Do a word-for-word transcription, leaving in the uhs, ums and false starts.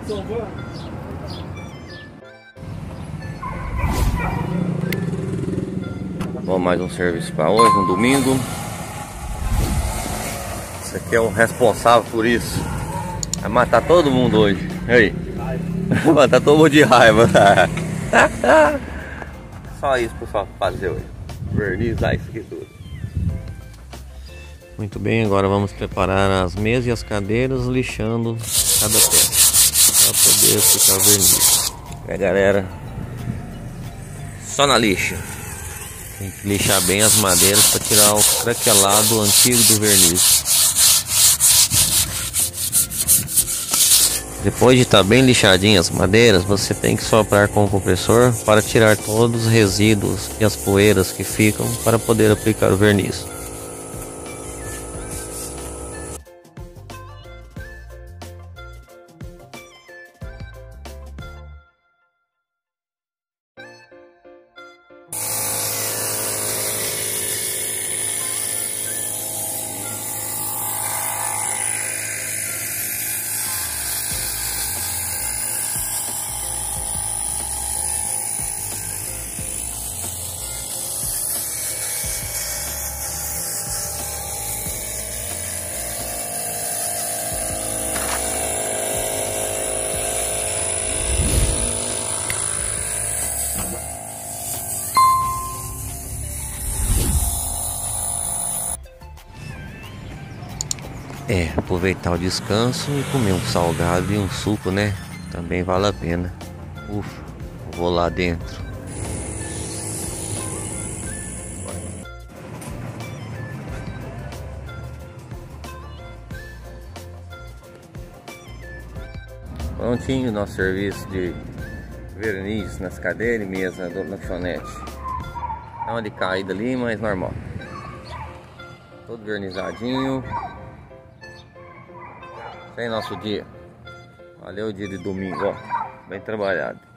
Bom, mais um serviço para hoje, um domingo. Esse aqui é o responsável por isso. Vai matar todo mundo hoje. Aí. Vai matar todo mundo de raiva. Só isso, pessoal, pra fazer hoje. Vernizar isso aqui tudo. Muito bem, agora vamos preparar as mesas e as cadeiras, lixando cada peça para poder aplicar o verniz. É, galera, só na lixa. Tem que lixar bem as madeiras para tirar o craquelado antigo do verniz. Depois de estar bem lixadinhas as madeiras, você tem que soprar com o compressor para tirar todos os resíduos e as poeiras que ficam para poder aplicar o verniz. É, aproveitar o descanso e comer um salgado e um suco, né? Também vale a pena. Ufa, vou lá dentro. Prontinho o nosso serviço de verniz nas cadeiras e mesa do lanchonete. Dá uma de caída ali, mas normal. Todo vernizadinho. Esse é nosso dia. Valeu o dia de domingo, ó. Bem trabalhado.